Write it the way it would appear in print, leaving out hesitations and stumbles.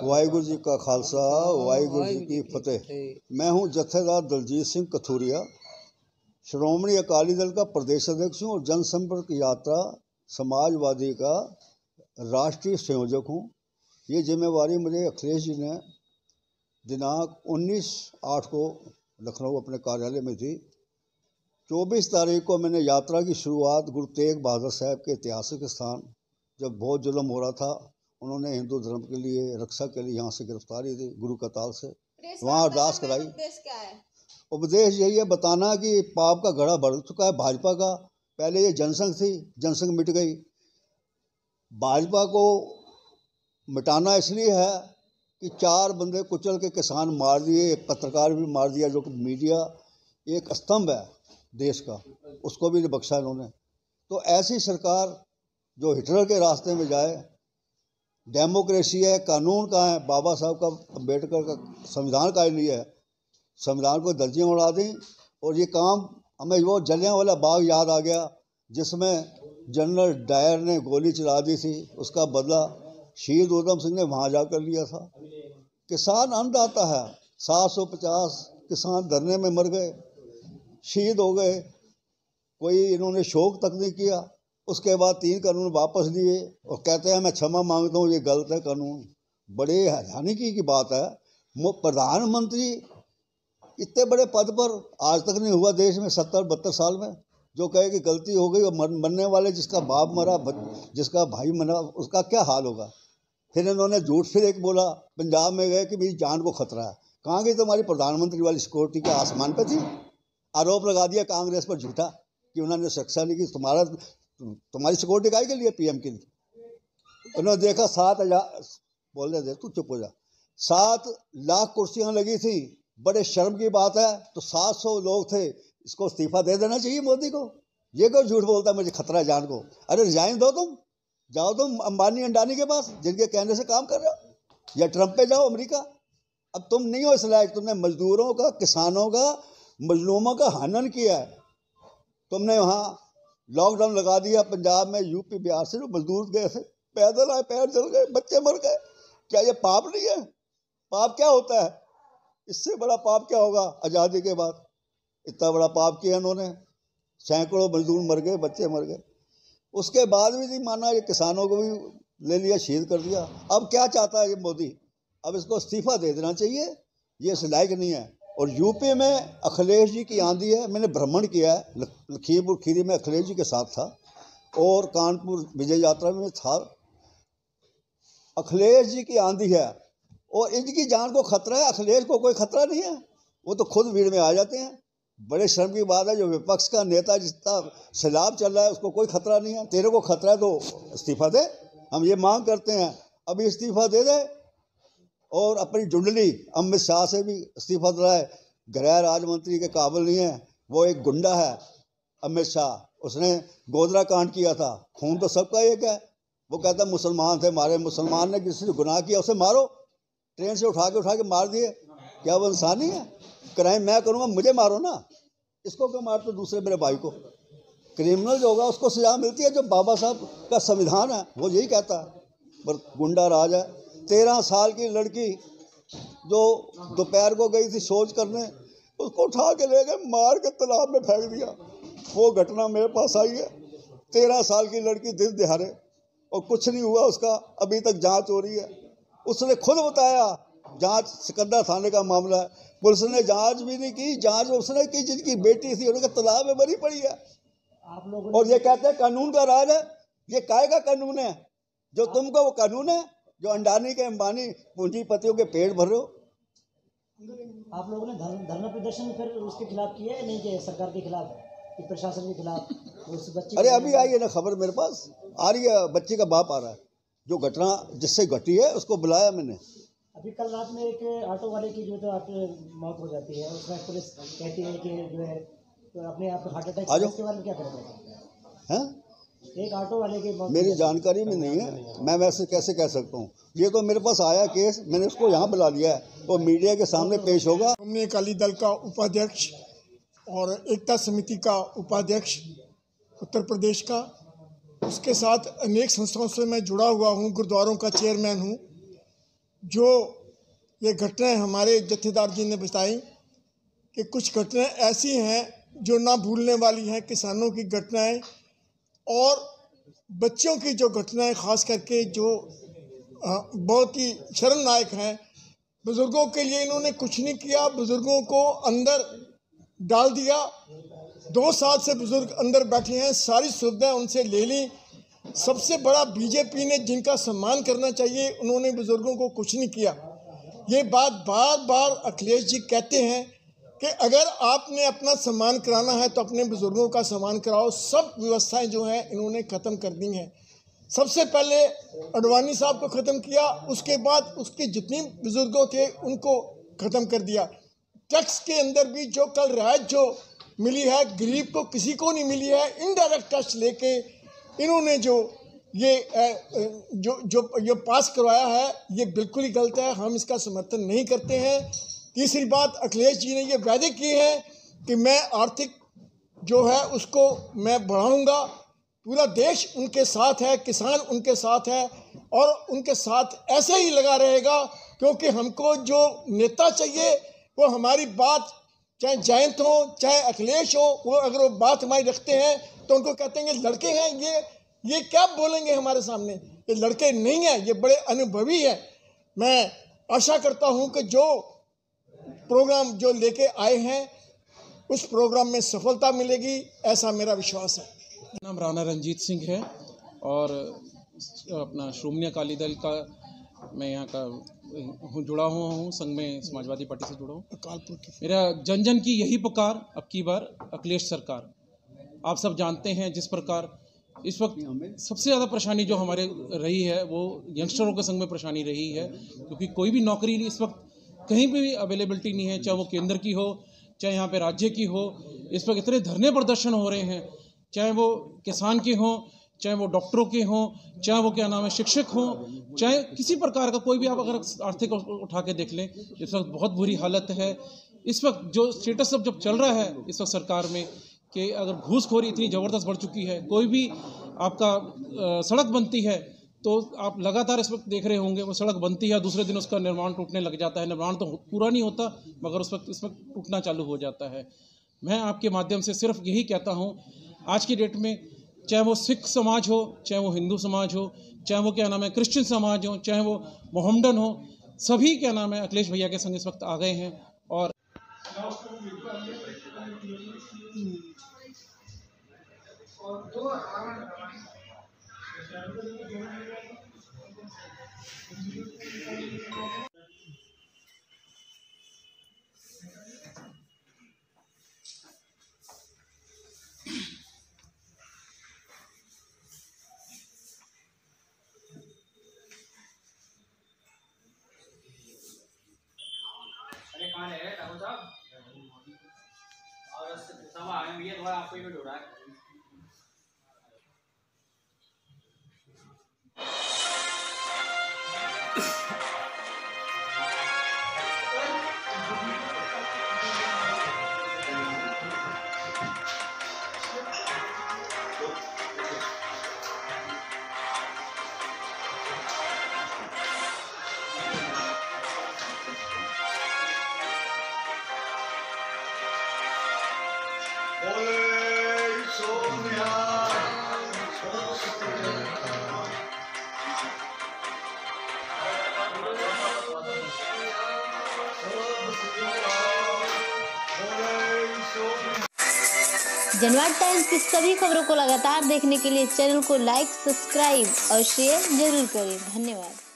वाहिगुरु जी का खालसा वाहिगुरु जी की फतेह। मैं हूं जत्थेदार दलजीत सिंह कथूरिया, श्रोमणी अकाली दल का प्रदेश अध्यक्ष हूं और जनसंपर्क यात्रा समाजवादी का राष्ट्रीय संयोजक हूं। ये जिम्मेवारी मुझे अखिलेश जी ने दिनांक 19/8 को लखनऊ अपने कार्यालय में थी। 24 तारीख को मैंने यात्रा की शुरुआत गुरु तेग बहादुर साहब के ऐतिहासिक स्थान, जब बहुत जुल्म हो रहा था, उन्होंने हिंदू धर्म के लिए रक्षा के लिए यहाँ से गिरफ्तारी दी गुरु कताल से, वहाँ अरदास कराई। क्या है? उपदेश यही है बताना कि पाप का घड़ा भर चुका है भाजपा का। पहले ये जनसंघ थी, जनसंघ मिट गई। भाजपा को मिटाना इसलिए है कि 4 बंदे कुचल के किसान मार दिए, एक पत्रकार भी मार दिया, जो कि मीडिया एक स्तंभ है देश का, उसको भी नहीं बख्शा इन्होंने। तो ऐसी सरकार जो हिटलर के रास्ते में जाए, डेमोक्रेसी है, कानून कहाँ है, बाबा साहब का अम्बेडकर का संविधान का लिए है, संविधान को दर्जियाँ उड़ा दी। और ये काम हमें वो जलियांवाला बाग याद आ गया, जिसमें जनरल डायर ने गोली चला दी थी, उसका बदला शहीद उधम सिंह ने वहाँ जाकर लिया था। किसान अन्नदाता है, 750 किसान धरने में मर गए, शहीद हो गए, कोई इन्होंने शोक तक नहीं किया। उसके बाद 3 कानून वापस लिए और कहते हैं मैं क्षमा मांगता हूँ, ये गलत है कानून। बड़े हैरानी की बात है, प्रधानमंत्री इतने बड़े पद पर आज तक नहीं हुआ देश में 70-72 साल में, जो कहे कि गलती हो गई और मरने वाले जिसका बाप मरा, जिसका भाई मरा, उसका क्या हाल होगा। फिर इन्होंने झूठ फिर एक बोला, पंजाब में गए कि मेरी जान को खतरा है। कहाँ गई तुम्हारी प्रधानमंत्री वाली सिक्योरिटी, के आसमान पर थी? आरोप लगा दिया कांग्रेस पर झूठा कि उन्होंने सुरक्षा नहीं की। तुम्हारी सिक्योरिटी काय के लिए, पीएम के लिए। उन्होंने देखा 7,000 बोलने दे, तू चुप हो जा, 7 लाख कुर्सियां लगी थी, बड़े शर्म की बात है। तो 700 लोग थे, इसको इस्तीफा दे देना चाहिए मोदी को। ये क्यों झूठ बोलता है मुझे खतरा है जान को। अरे रिजाइन दो, तुम जाओ तुम अंबानी अंडानी के पास, जिनके कहने से काम कर रहे हो, या ट्रंप पे जाओ अमेरिका। अब तुम नहीं हो इस लायक, तुमने मजदूरों का, किसानों का, मजलूमों का हनन किया है। तुमने वहाँ लॉकडाउन लगा दिया पंजाब में, यूपी बिहार से जो मजदूर गए थे, पैदल आए, पैर जल गए, बच्चे मर गए। क्या ये पाप नहीं है? पाप क्या होता है? इससे बड़ा पाप क्या होगा आज़ादी के बाद? इतना बड़ा पाप किया इन्होंने, सैकड़ों मजदूर मर गए, बच्चे मर गए। उसके बाद भी नहीं माना, ये किसानों को भी ले लिया, शहीद कर दिया। अब क्या चाहता है ये मोदी? अब इसको इस्तीफा दे देना चाहिए, ये इस लायक नहीं है। और यूपी में अखिलेश जी की आंधी है। मैंने भ्रमण किया है, लखीमपुर खीरी में अखिलेश जी के साथ था और कानपुर विजय यात्रा में था। अखिलेश जी की आंधी है और इनकी जान को खतरा है, अखिलेश को कोई खतरा नहीं है। वो तो खुद भीड़ में आ जाते हैं। बड़े शर्म की बात है, जो विपक्ष का नेता जितना सैलाब चल रहा है, उसको कोई खतरा नहीं है। तेरे को खतरा है तो इस्तीफा दे, हम ये मांग करते हैं, अभी इस्तीफा दे दे। और अपनी जुंडली अमित शाह से भी इस्तीफा दिलाए। गृह राज्य मंत्री के काबिल नहीं है, वो एक गुंडा है अमित शाह। उसने गोधरा कांड किया था, खून तो सबका एक है। वो कहता मुसलमान थे मारे, मुसलमान ने किसी से गुनाह किया उसे मारो, ट्रेन से उठा के मार दिए। क्या वो इंसानी है? क्राइम मैं करूँगा, मुझे मारो ना, इसको क्यों मारते दूसरे मेरे भाई को? क्रिमिनल जो होगा उसको सजा मिलती है, जो बाबा साहब का संविधान है वो यही कहता है। पर गुंडा राज है। 13 साल की लड़की जो दोपहर को गई थी शौच करने, उसको उठा के ले गए, मार के तालाब में फेंक दिया। वो घटना मेरे पास आई है। 13 साल की लड़की दिन दिहाड़े, और कुछ नहीं हुआ उसका, अभी तक जांच हो रही है। उसने खुद बताया, जांच सिकंदर थाने का मामला है, पुलिस ने जांच भी नहीं की। जांच उसने की जिनकी बेटी थी, उनके तालाब में मरी पड़ी है। और ये कहते हैं कानून का राज है। ये काहे का कानून है? जो तुमको वो कानून है जो अंडानी के अंबानी पूंजीपतियों के पेट भर रहे हो। आप लोगों ने धरना प्रदर्शन फिर उसके खिलाफ किया है नहीं किया? सरकार के खिलाफ, प्रशासन के खिलाफ, उस बच्चे? अरे अभी आई है ना खबर, मेरे पास आ रही है, बच्चे का बाप आ रहा है। जो घटना जिससे घटी है उसको बुलाया मैंने। अभी कल रात में एक ऑटो वाले की जो तो आपकी मौत हो जाती है, उसमें पुलिस कहती है कि जो है तो अपने आप को हार्ट अटैक, इसके बारे में क्या करेंगे? हैं? एक ऑटो वाले की मौत मेरी जानकारी में नहीं है, मैं वैसे कैसे कह सकता हूँ। ये तो मेरे पास आया केस, मैंने उसको यहाँ बुला लिया है, वो मीडिया के सामने पेश होगा। हमने अकाली दल का उपाध्यक्ष और एकता समिति का उपाध्यक्ष उत्तर प्रदेश का, उसके साथ अनेक संस्थाओं से मैं जुड़ा हुआ हूँ, गुरुद्वारों का चेयरमैन हूँ। जो ये घटनाएं हमारे जत्थेदार जी ने बताई कि कुछ घटनाएं ऐसी हैं जो ना भूलने वाली हैं, किसानों की घटनाएं और बच्चों की जो घटनाएं खास करके जो बहुत ही शर्मनाक हैं। बुज़ुर्गों के लिए इन्होंने कुछ नहीं किया, बुज़ुर्गों को अंदर डाल दिया। 2 साल से बुज़ुर्ग अंदर बैठे हैं, सारी सुविधाएं उनसे ले ली। सबसे बड़ा बीजेपी ने जिनका सम्मान करना चाहिए, उन्होंने बुज़ुर्गों को कुछ नहीं किया। ये बात बार बार अखिलेश जी कहते हैं कि अगर आपने अपना सम्मान कराना है तो अपने बुज़ुर्गों का सम्मान कराओ। सब व्यवस्थाएं जो हैं इन्होंने ख़त्म कर दी हैं। सबसे पहले अडवाणी साहब को ख़त्म किया, उसके बाद उसके जितने बुज़ुर्गों थे उनको ख़त्म कर दिया। टैक्स के अंदर भी जो कल रियायत जो मिली है, गरीब को किसी को नहीं मिली है। इनडायरेक्ट टैक्स लेके इन्होंने जो ये पास करवाया है, ये बिल्कुल ही गलत है। हम इसका समर्थन नहीं करते हैं। तीसरी बात, अखिलेश जी ने ये वादे किए हैं कि मैं आर्थिक जो है उसको मैं बढ़ाऊंगा। पूरा देश उनके साथ है, किसान उनके साथ है और उनके साथ ऐसे ही लगा रहेगा, क्योंकि हमको जो नेता चाहिए वो हमारी बात, चाहे जयंत हो चाहे अखिलेश हो, वो अगर वो बात हमारी रखते हैं तो उनको कहते हैं लड़के हैं, ये क्या बोलेंगे हमारे सामने। ये लड़के नहीं हैं, ये बड़े अनुभवी हैं। मैं आशा करता हूं कि जो प्रोग्राम जो लेके आए हैं उस प्रोग्राम में सफलता मिलेगी, ऐसा मेरा विश्वास है। नाम राणा रंजीत सिंह है और अपना श्रोमणी अकाली दल का मैं यहाँ का जुड़ा हुआ हूँ, संघ में समाजवादी पार्टी से जुड़ा हूँ। मेरा जन जन की यही पुकार, अब की बार अखिलेश सरकार। आप सब जानते हैं जिस प्रकार इस वक्त सबसे ज़्यादा परेशानी जो हमारे रही है वो यंगस्टरों के संग में परेशानी रही है, क्योंकि कोई भी नौकरी इस वक्त कहीं पे भी अवेलेबिलिटी नहीं है, चाहे वो केंद्र की हो चाहे यहाँ पे राज्य की हो। इस वक्त इतने धरने प्रदर्शन हो रहे हैं, चाहे वो किसान के हों, चाहे वो डॉक्टरों के हों, चाहे वो क्या नाम है शिक्षक हों, चाहे किसी प्रकार का कोई भी आप अगर आर्थिक उठा के देख लें, इस वक्त बहुत बुरी हालत है। इस वक्त जो स्टेटस अब जब चल रहा है इस वक्त सरकार में कि अगर घूसखोरी इतनी ज़बरदस्त बढ़ चुकी है, कोई भी आपका सड़क बनती है तो आप लगातार इस वक्त देख रहे होंगे वो सड़क बनती है, दूसरे दिन उसका निर्माण टूटने लग जाता है। निर्माण तो पूरा नहीं होता मगर इस वक्त टूटना चालू हो जाता है। मैं आपके माध्यम से सिर्फ यही कहता हूँ, आज की डेट में चाहे वो सिख समाज हो, चाहे वो हिंदू समाज हो, चाहे वो क्या नाम है क्रिश्चियन समाज हो, चाहे वो मोहम्मडन हो, सभी क्या नाम है अखिलेश भैया के संग इस वक्त आ गए हैं। और अरे कहाँ है ठाकुर साहब? और सब आए हैं, थोड़ा आपको ही हो रहा है। जनवाद टाइम्स की सभी खबरों को लगातार देखने के लिए चैनल को लाइक, सब्सक्राइब और शेयर जरूर करें। धन्यवाद।